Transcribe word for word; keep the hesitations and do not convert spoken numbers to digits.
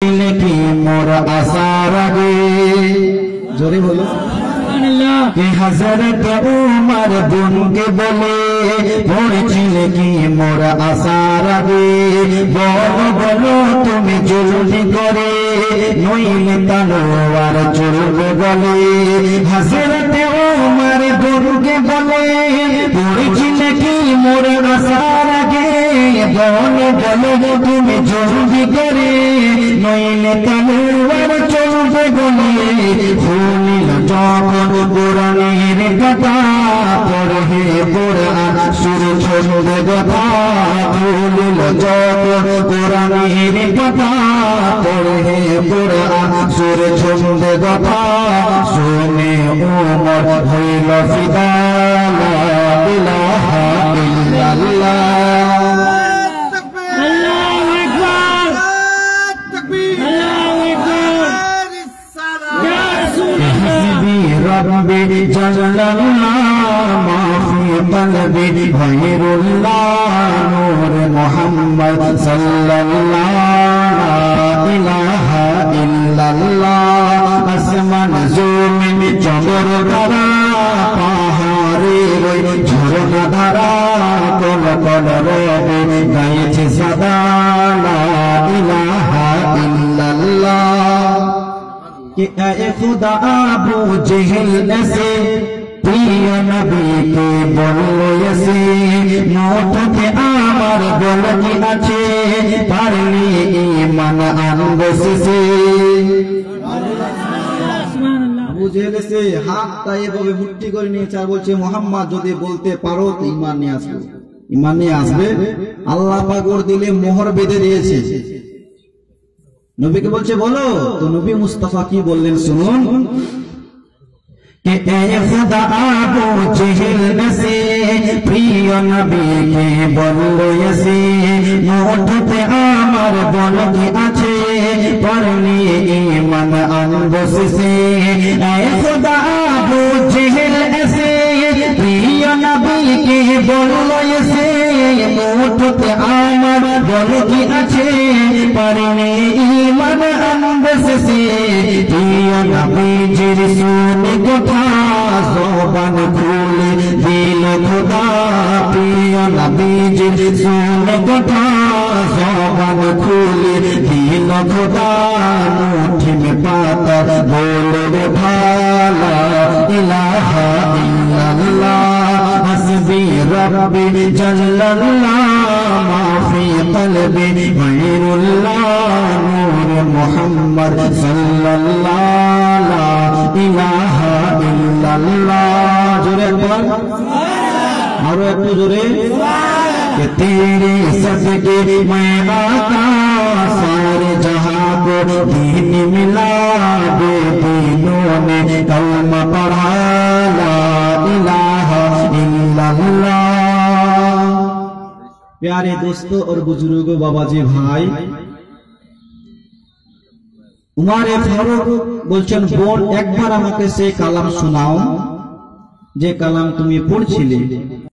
কি মোর আসার আগে জোরে বলো कि हजरत उमर बुन के बोले पड़ेছিলে কি মোর আসার আগে বলো বলো তুমি জলদি করে নইলে তলোয়ার চলবে গলে হযরত উমর বুন के बोले পড়েছিলে কি মোর আসার আগে বলো বলো তুমি জলদি করে নইলে তলোয়ার চলবে গলে ফুলিল যখন কোরআনের কথা পড়ে কোরআন সুর ছন্দে কথা ফুলিল যখন কোরআনের কথা পড়ে কোরআন সুর ছন্দে কথা শুনে উমর হইল ফিদা লা ইলাহা ইল্লাল্লাহ ربي جل الله ما في قلبي غير الله نور محمد صلى الله لا إله إلا الله আসমান জমিন জবর ধারা পাহাড়ে রই ঝরনা ধারা কল কল রবে গাইছে সদা লা ইলাহা ইল্লাল্লাহ कि ऐ खुदा अबू जहल ऐसे प्रिय नबी के बोलो ऐसे नोट के आमर बोल की अच्छे पारली ईमान अनबसे से अबू जहल से हाथ ताए भावे मुट्ठी करे নিয়েছে আর বলছে মোহাম্মদ যদি বলতে পারো তো ঈমান নিয়ে আসবে ঈমান নিয়ে আসবে আল্লাহ পাক ওর দিলে মোহর বেঁধে দিয়েছে नबी के बोलছে बोलो तो नबी मुस्तफा की बोललेन सुनुन कि ऐ खुदा अबू जहल से प्रिय नबी के बोलो ऐसे नोट पे আমার বল কি আছে পরনি ঈমান আনবসে से ऐ खुदा अबू जहल ऐसे प्रिय नबी के बोलो ऐसे नोट पे আমার বল কি আছে পরনি ঈমান আনবসে প্রিয় নবীজির শুনে কথা জবান খুলে দিল খোদা প্রিয় নবীজির শুনে কথা জবান খুলে দিল খোদা মুঠি में पाता बोले रे भाला इलाहा इल्लल्लाह हस्बी रब्बी जल्लल्लाह मा फी क़ल्बी गैरुल्लाह नूर मुहम्मद सल्लल्लाह ला इलाहा इल्लल्लाह जोरे बोल और একটু জোরে कि तेरे सदके मैं आता सारे जहां को दीन मिला दे तीनों ने कलमा पढ़ा ला इलाहा इल्लल्लाह प्यारे दोस्तों और बुजुर्गों बाबाजी भाई उमरे फारूक বলছেন বোন একবার আমাকে সেই কালাম শোনাও যে কালাম তুমি পড়ছিলে